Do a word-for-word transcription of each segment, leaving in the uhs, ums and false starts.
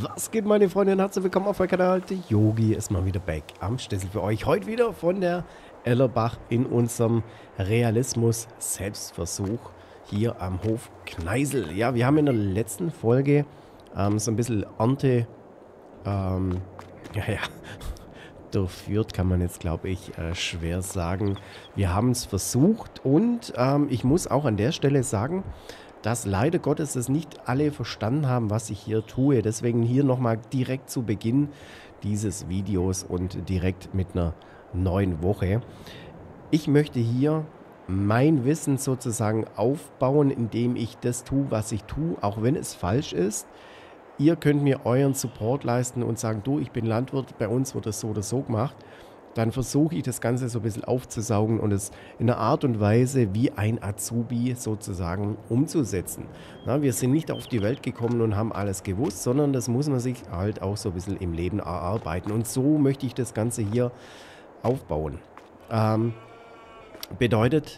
Was geht, meine Freunde, und herzlich willkommen auf meinem Kanal. Der Yogi ist mal wieder back am Stessel für euch. Heute wieder von der Ellerbach in unserem Realismus-Selbstversuch hier am Hof Kneisel. Ja, wir haben in der letzten Folge ähm, so ein bisschen Ernte, ähm, ja, ja, durchführt, kann man jetzt, glaube ich, äh, schwer sagen. Wir haben es versucht und ähm, ich muss auch an der Stelle sagen, dass leider Gottes es nicht alle verstanden haben, was ich hier tue. Deswegen hier nochmal direkt zu Beginn dieses Videos und direkt mit einer neuen Woche. Ich möchte hier mein Wissen sozusagen aufbauen, indem ich das tue, was ich tue, auch wenn es falsch ist. Ihr könnt mir euren Support leisten und sagen, du, ich bin Landwirt, bei uns wird das so oder so gemacht. Dann versuche ich das Ganze so ein bisschen aufzusaugen und es in einer Art und Weise wie ein Azubi sozusagen umzusetzen. Na, wir sind nicht auf die Welt gekommen und haben alles gewusst, sondern das muss man sich halt auch so ein bisschen im Leben erarbeiten. Und so möchte ich das Ganze hier aufbauen. Ähm, bedeutet,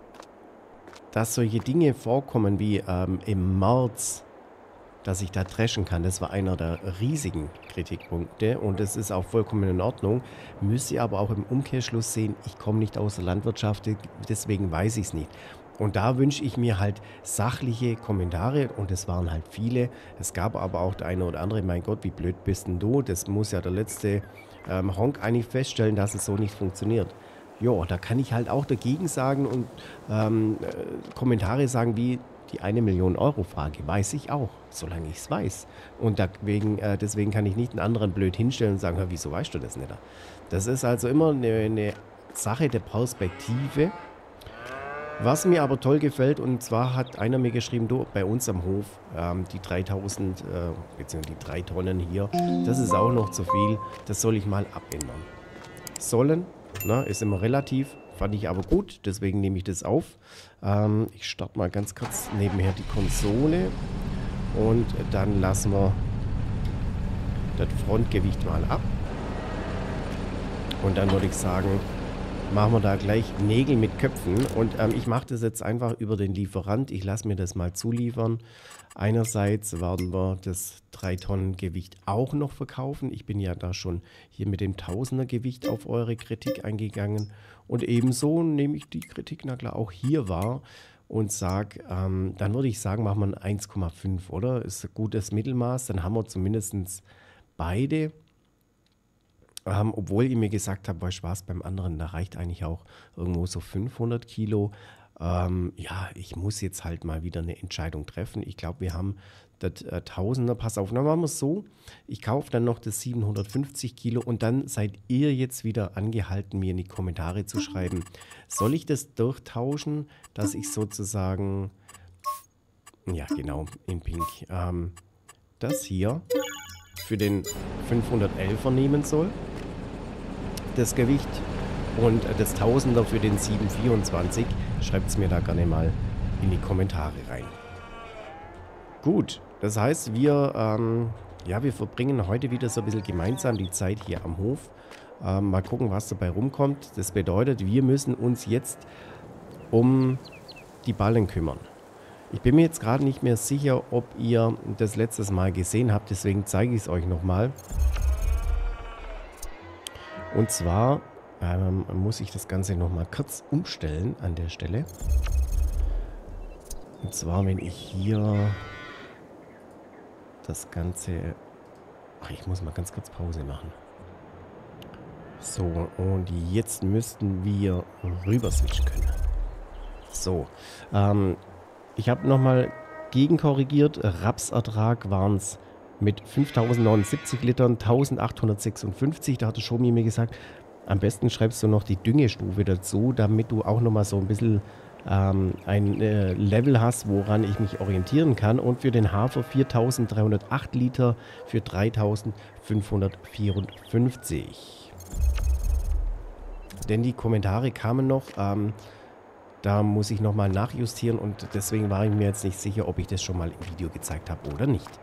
dass solche Dinge vorkommen wie ähm, im März, dass ich da dreschen kann. Das war einer der riesigen Kritikpunkte und das ist auch vollkommen in Ordnung. Müsst ihr aber auch im Umkehrschluss sehen, ich komme nicht aus der Landwirtschaft, deswegen weiß ich es nicht. Und da wünsche ich mir halt sachliche Kommentare und es waren halt viele. Es gab aber auch der eine oder andere, mein Gott, wie blöd bist denn du? Das muss ja der letzte ähm, Honk eigentlich feststellen, dass es so nicht funktioniert. Ja, da kann ich halt auch dagegen sagen und ähm, äh, Kommentare sagen wie, die eine Million Euro Frage weiß ich auch, solange ich es weiß. Und deswegen, äh, deswegen kann ich nicht einen anderen blöd hinstellen und sagen, hör, wieso weißt du das nicht? Das ist also immer eine, eine Sache der Perspektive. Was mir aber toll gefällt, und zwar hat einer mir geschrieben, du, bei uns am Hof, ähm, die dreitausend, äh, beziehungsweise die drei Tonnen hier, das ist auch noch zu viel, das soll ich mal abändern. Sollen, na, ist immer relativ. Fand ich aber gut, deswegen nehme ich das auf. Ähm, ich starte mal ganz kurz nebenher die Konsole und dann lassen wir das Frontgewicht mal ab. Und dann würde ich sagen, machen wir da gleich Nägel mit Köpfen. Und ähm, ich mache das jetzt einfach über den Lieferant. Ich lasse mir das mal zuliefern. Einerseits werden wir das drei Tonnen Gewicht auch noch verkaufen. Ich bin ja da schon hier mit dem Tausender Gewicht auf eure Kritik eingegangen. Und ebenso nehme ich die Kritik, na klar, auch hier wahr und sage, ähm, dann würde ich sagen, machen wir ein eins Komma fünf, oder? Ist ein gutes Mittelmaß, dann haben wir zumindest beide. Ähm, obwohl ihr mir gesagt habt, bei Spaß beim anderen, da reicht eigentlich auch irgendwo so fünfhundert Kilo. Ähm, ja, ich muss jetzt halt mal wieder eine Entscheidung treffen. Ich glaube, wir haben das äh, Tausender, pass auf, dann machen wir es so. Ich kaufe dann noch das siebenhundertfünfzig Kilo und dann seid ihr jetzt wieder angehalten, mir in die Kommentare zu schreiben. Soll ich das durchtauschen, dass ich sozusagen, ja genau, in Pink, ähm, das hier für den fünfhundertelfer nehmen soll, das Gewicht, und das Tausender für den siebenhundertvierundzwanzig. Schreibt es mir da gerne mal in die Kommentare rein. Gut, das heißt, wir, ähm, ja, wir verbringen heute wieder so ein bisschen gemeinsam die Zeit hier am Hof. Ähm, mal gucken, was dabei rumkommt. Das bedeutet, wir müssen uns jetzt um die Ballen kümmern. Ich bin mir jetzt gerade nicht mehr sicher, ob ihr das letztes Mal gesehen habt, deswegen zeige ich es euch nochmal. Und zwar ähm, muss ich das Ganze nochmal kurz umstellen an der Stelle. Und zwar, wenn ich hier das Ganze... Ach, ich muss mal ganz kurz Pause machen. So, und jetzt müssten wir rüber switchen können. So, ähm... ich habe nochmal gegenkorrigiert. Rapsertrag waren es mit fünftausendneunundsiebzig Litern, eintausendachthundertsechsundfünfzig. Da hat der Shomi mir gesagt, am besten schreibst du noch die Düngestufe dazu, damit du auch nochmal so ein bisschen ähm, ein äh, Level hast, woran ich mich orientieren kann. Und für den Hafer viertausenddreihundertacht Liter für dreitausendfünfhundertvierundfünfzig. Denn die Kommentare kamen noch... Ähm, Da muss ich nochmal nachjustieren und deswegen war ich mir jetzt nicht sicher, ob ich das schon mal im Video gezeigt habe oder nicht.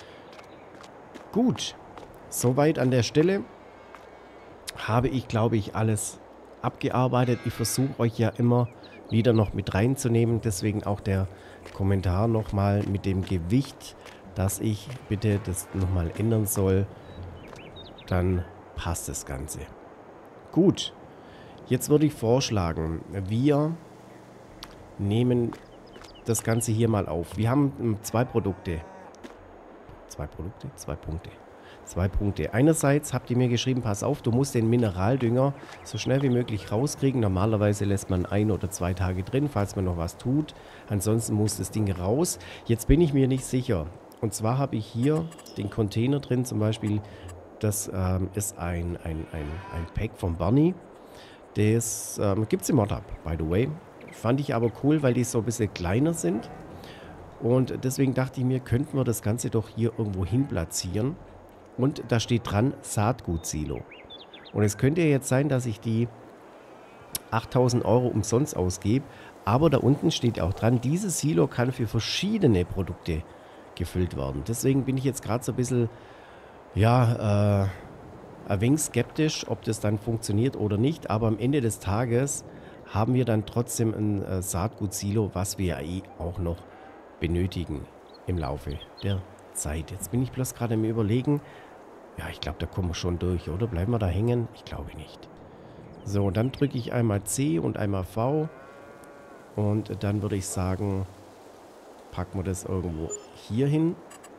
Gut, soweit an der Stelle habe ich, glaube ich, alles abgearbeitet. Ich versuche euch ja immer wieder noch mit reinzunehmen, deswegen auch der Kommentar nochmal mit dem Gewicht dass ich bitte das nochmal ändern soll. Dann passt das Ganze. Gut. Jetzt würde ich vorschlagen, wir nehmen das Ganze hier mal auf. Wir haben zwei Produkte. Zwei Produkte? Zwei Punkte. Zwei Punkte. Einerseits habt ihr mir geschrieben, pass auf, du musst den Mineraldünger so schnell wie möglich rauskriegen. Normalerweise lässt man ein oder zwei Tage drin, falls man noch was tut. Ansonsten muss das Ding raus. Jetzt bin ich mir nicht sicher. Und zwar habe ich hier den Container drin, zum Beispiel, das ähm, ist ein, ein, ein, ein Pack von Barney. Das ähm, gibt es im Mod-Up, by the way. Fand ich aber cool, weil die so ein bisschen kleiner sind. Und deswegen dachte ich mir, könnten wir das Ganze doch hier irgendwo hin platzieren. Und da steht dran Saatgut-Silo. Und es könnte ja jetzt sein, dass ich die achttausend Euro umsonst ausgebe. Aber da unten steht auch dran, dieses Silo kann für verschiedene Produkte gefüllt werden. Deswegen bin ich jetzt gerade so ein bisschen, ja, äh, ein wenig skeptisch, ob das dann funktioniert oder nicht. Aber am Ende des Tages haben wir dann trotzdem ein äh, Saatgut-Silo, was wir ja eh auch noch benötigen im Laufe der Zeit. Jetzt bin ich bloß gerade im Überlegen. Ja, ich glaube, da kommen wir schon durch, oder? Bleiben wir da hängen? Ich glaube nicht. So, dann drücke ich einmal C und einmal V. Und dann würde ich sagen, packen wir das irgendwo hier hin.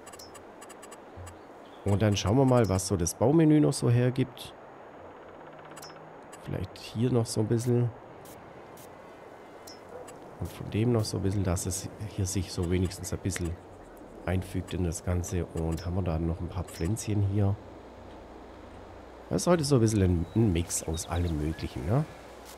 Und dann schauen wir mal, was so das Baumenü noch so hergibt. Vielleicht hier noch so ein bisschen. Und von dem noch so ein bisschen, dass es hier sich so wenigstens ein bisschen einfügt in das Ganze. Und haben wir da noch ein paar Pflänzchen hier. Das ist heute so ein bisschen ein, ein Mix aus allem Möglichen, ne?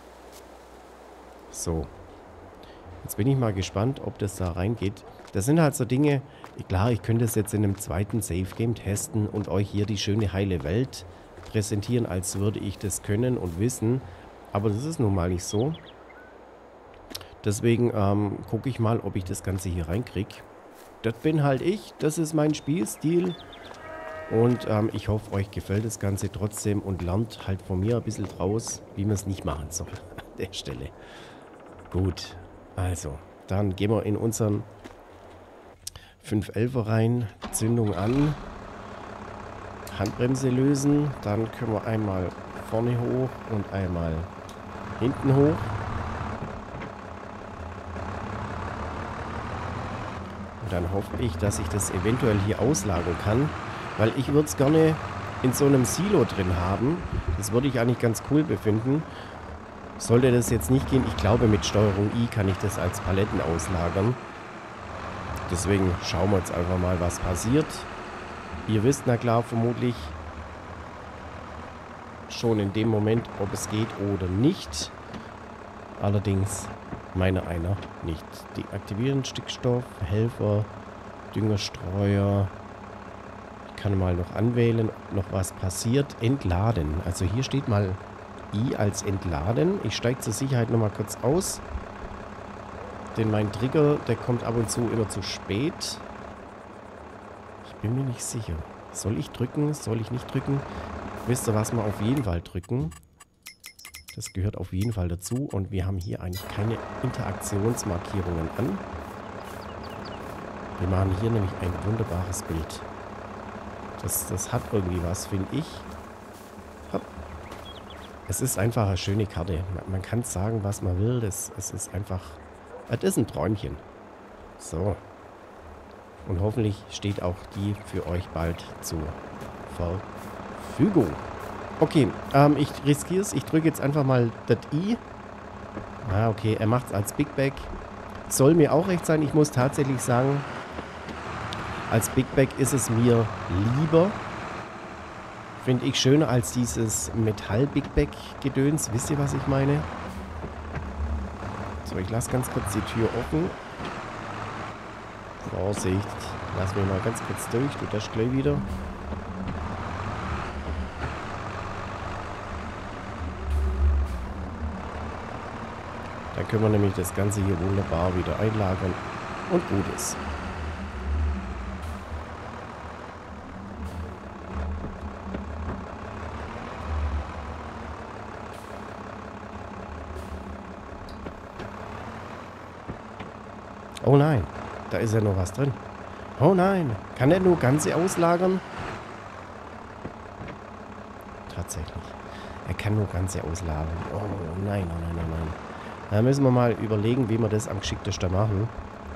So. Jetzt bin ich mal gespannt, ob das da reingeht. Das sind halt so Dinge, klar, ich könnte es jetzt in einem zweiten Safe-Game testen und euch hier die schöne heile Welt präsentieren, als würde ich das können und wissen. Aber das ist nun mal nicht so. Deswegen ähm, gucke ich mal, ob ich das Ganze hier reinkriege. Das bin halt ich, das ist mein Spielstil. Und ähm, ich hoffe, euch gefällt das Ganze trotzdem und lernt halt von mir ein bisschen draus, wie man es nicht machen soll an der Stelle. Gut, also, dann gehen wir in unseren fünf elfer rein, Zündung an, Handbremse lösen, dann können wir einmal vorne hoch und einmal hinten hoch. Und dann hoffe ich, dass ich das eventuell hier auslagern kann, weil ich würde es gerne in so einem Silo drin haben. Das würde ich eigentlich ganz cool befinden. Sollte das jetzt nicht gehen, ich glaube mit Steuerung I kann ich das als Paletten auslagern. Deswegen schauen wir jetzt einfach mal, was passiert. Ihr wisst, na klar, vermutlich schon in dem Moment, ob es geht oder nicht. Allerdings meiner einer nicht. Deaktivieren, Stickstoff, Helfer, Düngerstreuer. Ich kann mal noch anwählen, ob noch was passiert. Entladen. Also hier steht mal I als Entladen. Ich steige zur Sicherheit nochmal kurz aus. Denn mein Trigger, der kommt ab und zu immer zu spät. Ich bin mir nicht sicher. Soll ich drücken? Soll ich nicht drücken? Wisst ihr, was wir auf jeden Fall drücken? Das gehört auf jeden Fall dazu. Und wir haben hier eigentlich keine Interaktionsmarkierungen an. Wir machen hier nämlich ein wunderbares Bild. Das, das hat irgendwie was, finde ich. Hopp. Es ist einfach eine schöne Karte. Man, man kann sagen, was man will. Das, es ist einfach... Es ist ein Träumchen. So. Und hoffentlich steht auch die für euch bald zur Verfügung. Okay, ähm, ich riskiere es. Ich drücke jetzt einfach mal das I. Ah, okay, er macht es als Big Bag. Soll mir auch recht sein. Ich muss tatsächlich sagen, als Big Bag ist es mir lieber. Finde ich schöner als dieses Metall-Big Bag-Gedöns. Wisst ihr, was ich meine? So, ich lasse ganz kurz die Tür offen. Vorsicht. Lass mich mal ganz kurz durch. Du das gleich wieder. Dann können wir nämlich das Ganze hier wunderbar wieder einlagern. Und gut ist. Oh nein, da ist ja noch was drin. Oh nein. Kann er nur ganze auslagern? Tatsächlich. Er kann nur ganze auslagern. Oh nein, oh nein, oh nein. Da müssen wir mal überlegen, wie wir das am geschicktesten machen.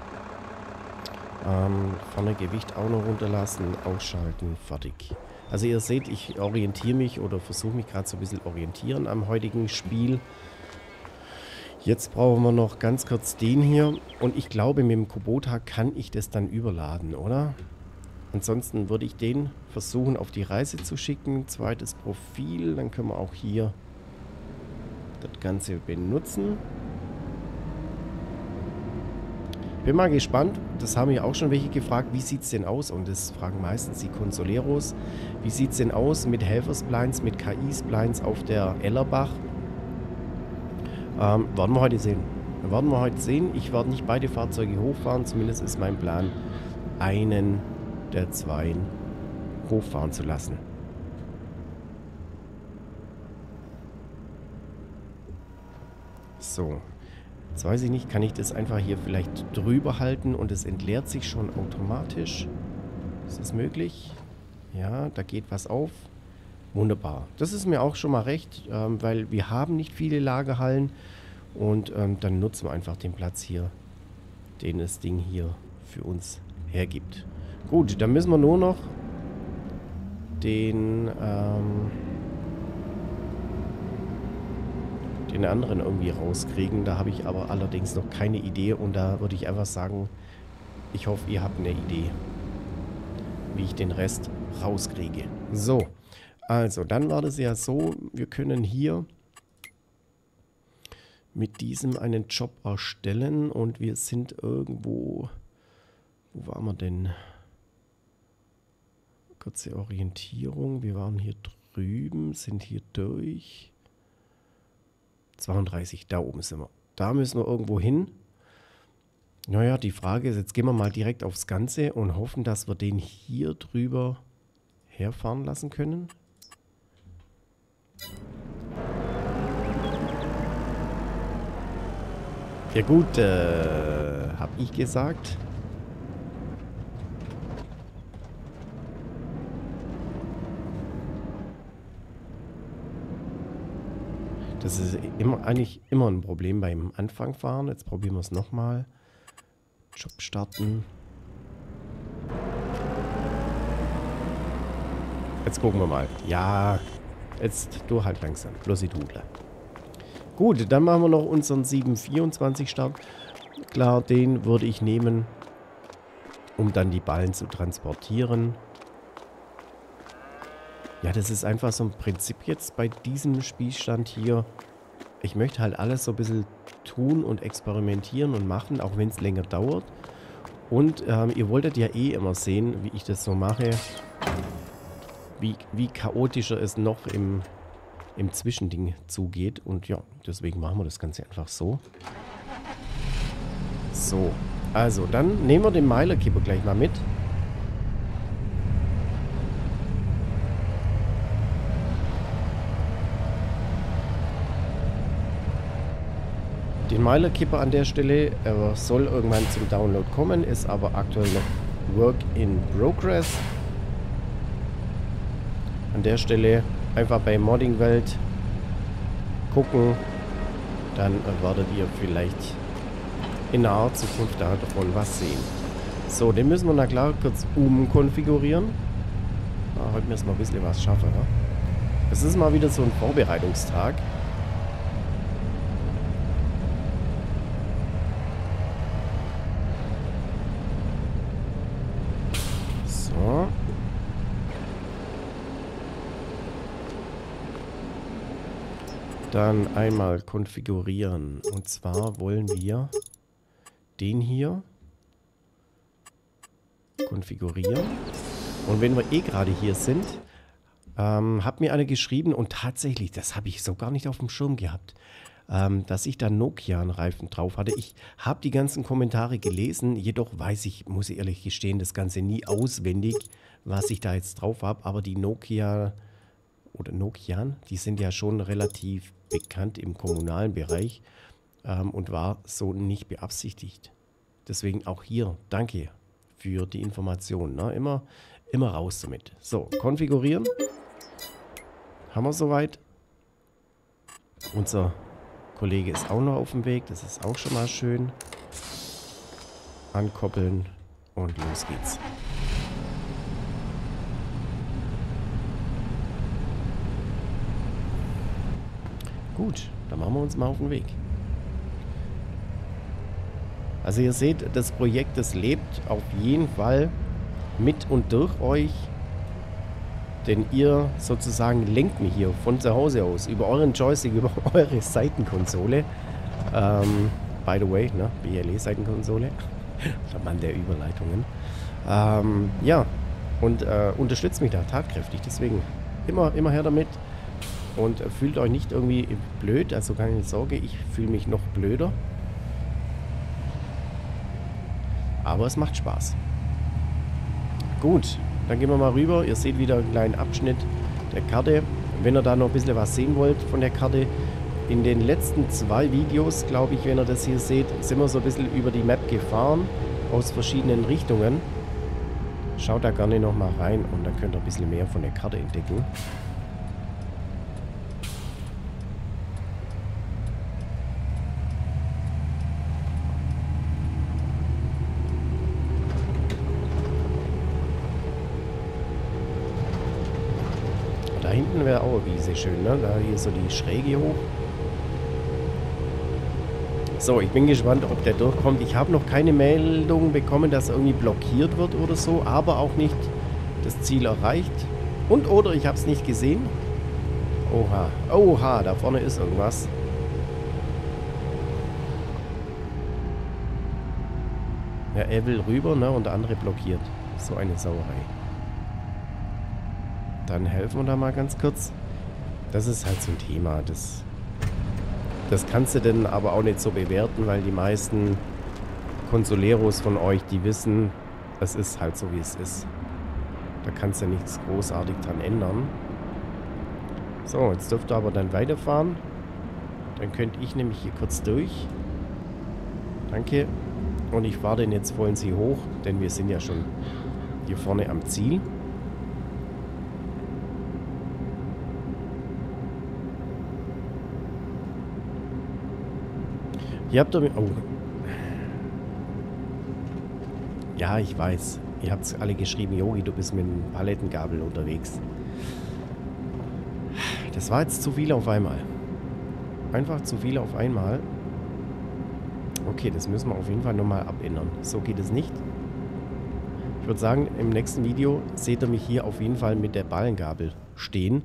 Ähm, vorne Gewicht auch noch runterlassen, ausschalten, fertig. Also ihr seht, ich orientiere mich oder versuche mich gerade so ein bisschen orientieren am heutigen Spiel. Jetzt brauchen wir noch ganz kurz den hier. Und ich glaube, mit dem Kubota kann ich das dann überladen, oder? Ansonsten würde ich den versuchen, auf die Reise zu schicken. Zweites Profil. Dann können wir auch hier das Ganze benutzen. Bin mal gespannt. Das haben ja auch schon welche gefragt. Wie sieht es denn aus? Und das fragen meistens die Consoleros. Wie sieht es denn aus mit Helfersplines, mit K I-Splines auf der Ellerbach? Ähm, werden wir heute sehen. Werden wir heute sehen. Ich werde nicht beide Fahrzeuge hochfahren. Zumindest ist mein Plan, einen der zwei hochfahren zu lassen. So. Jetzt weiß ich nicht, kann ich das einfach hier vielleicht drüber halten und es entleert sich schon automatisch? Ist das möglich? Ja, da geht was auf. Wunderbar. Das ist mir auch schon mal recht, ähm, weil wir haben nicht viele Lagerhallen und ähm, dann nutzen wir einfach den Platz hier, den das Ding hier für uns hergibt. Gut, dann müssen wir nur noch den, ähm, den anderen irgendwie rauskriegen. Da habe ich aber allerdings noch keine Idee und da würde ich einfach sagen, ich hoffe, ihr habt eine Idee, wie ich den Rest rauskriege. So, also dann war das ja so, wir können hier mit diesem einen Job erstellen und wir sind irgendwo, wo waren wir denn? Kurze Orientierung, wir waren hier drüben, sind hier durch. zweiunddreißig, da oben sind wir. Da müssen wir irgendwo hin. Naja, die Frage ist, jetzt gehen wir mal direkt aufs Ganze und hoffen, dass wir den hier drüber herfahren lassen können. Ja gut, äh, habe ich gesagt. Das ist immer, eigentlich immer ein Problem beim Anfangfahren. Jetzt probieren wir es nochmal. Job starten. Jetzt gucken wir mal. Ja, jetzt du halt langsam. Bloß die Dudler. Gut, dann machen wir noch unseren sieben vierundzwanzig Start. Klar, den würde ich nehmen, um dann die Ballen zu transportieren. Ja, das ist einfach so ein Prinzip jetzt bei diesem Spielstand hier. Ich möchte halt alles so ein bisschen tun und experimentieren und machen, auch wenn es länger dauert. Und ähm, ihr wolltet ja eh immer sehen, wie ich das so mache. Wie, wie chaotischer es noch im, im Zwischending zugeht. Und ja, deswegen machen wir das Ganze einfach so. So, also dann nehmen wir den Meilerkipper gleich mal mit. Den Meilerkipper an der Stelle, er soll irgendwann zum Download kommen, ist aber aktuell noch Work in Progress. An der Stelle einfach bei Modding Welt gucken, dann werdet ihr vielleicht in naher Zukunft davon was sehen. So, den müssen wir na klar kurz umkonfigurieren. Ah, heute müssen wir ein bisschen was schaffen. Ne? Es ist mal wieder so ein Vorbereitungstag. So. Dann einmal konfigurieren. Und zwar wollen wir den hier konfigurieren. Und wenn wir eh gerade hier sind, ähm, hat mir eine geschrieben und tatsächlich, das habe ich so gar nicht auf dem Schirm gehabt, ähm, dass ich da Nokian-Reifen drauf hatte. Ich habe die ganzen Kommentare gelesen, jedoch weiß ich, muss ich ehrlich gestehen, das Ganze nie auswendig, was ich da jetzt drauf habe. Aber die Nokia oder Nokian, die sind ja schon relativ bekannt im kommunalen Bereich ähm, und war so nicht beabsichtigt. Deswegen auch hier, danke für die Informationen. Ne? Immer, immer raus damit. So, konfigurieren. Haben wir soweit. Unser Kollege ist auch noch auf dem Weg. Das ist auch schon mal schön. Ankoppeln und los geht's. Gut, dann machen wir uns mal auf den Weg. Also ihr seht, das Projekt, das lebt auf jeden Fall mit und durch euch. Denn ihr sozusagen lenkt mich hier von zu Hause aus über euren Joystick, über eure Seitenkonsole. Ähm, by the way, ne? B L E-Seitenkonsole. Der Mann der Überleitungen. Ähm, ja, und äh, unterstützt mich da tatkräftig. Deswegen immer, immer her damit. Und äh, fühlt euch nicht irgendwie blöd. Also keine Sorge, ich fühle mich noch blöder. Aber es macht Spaß. Gut, dann gehen wir mal rüber. Ihr seht wieder einen kleinen Abschnitt der Karte. Wenn ihr da noch ein bisschen was sehen wollt von der Karte, in den letzten zwei Videos, glaube ich, wenn ihr das hier seht, sind wir so ein bisschen über die Map gefahren, aus verschiedenen Richtungen. Schaut da gerne noch mal rein und dann könnt ihr ein bisschen mehr von der Karte entdecken. Da hinten wäre auch eine Wiese schön, ne? Da hier so die Schräge hoch. So, ich bin gespannt, ob der durchkommt. Ich habe noch keine Meldung bekommen, dass er irgendwie blockiert wird oder so, aber auch nicht das Ziel erreicht. Und oder ich habe es nicht gesehen. Oha, oha, da vorne ist irgendwas. Ja, er will rüber, ne? Und der andere blockiert. So eine Sauerei. Dann helfen wir da mal ganz kurz. Das ist halt so ein Thema. Das, das kannst du denn aber auch nicht so bewerten, weil die meisten Consoleros von euch, die wissen, es ist halt so, wie es ist. Da kannst du ja nichts großartig dran ändern. So, jetzt dürft ihr aber dann weiterfahren. Dann könnte ich nämlich hier kurz durch. Danke. Und ich fahre den jetzt wollen Sie hoch, denn wir sind ja schon hier vorne am Ziel. Ihr habt doch... Oh. Ja, ich weiß. Ihr habt es alle geschrieben, Yogi, du bist mit einem Palettengabel unterwegs. Das war jetzt zu viel auf einmal. Einfach zu viel auf einmal. Okay, das müssen wir auf jeden Fall nochmal abändern. So geht es nicht. Ich würde sagen, im nächsten Video seht ihr mich hier auf jeden Fall mit der Ballengabel stehen.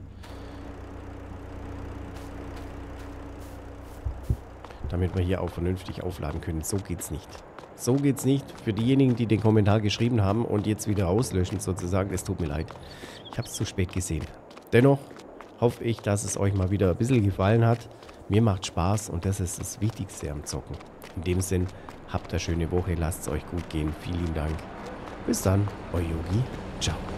Damit wir hier auch vernünftig aufladen können. So geht's nicht. So geht's nicht. Für diejenigen, die den Kommentar geschrieben haben und jetzt wieder auslöschen sozusagen, es tut mir leid. Ich habe es zu spät gesehen. Dennoch hoffe ich, dass es euch mal wieder ein bisschen gefallen hat. Mir macht Spaß und das ist das Wichtigste am Zocken. In dem Sinn, habt eine schöne Woche, lasst es euch gut gehen. Vielen Dank. Bis dann, euer Yogi. Ciao.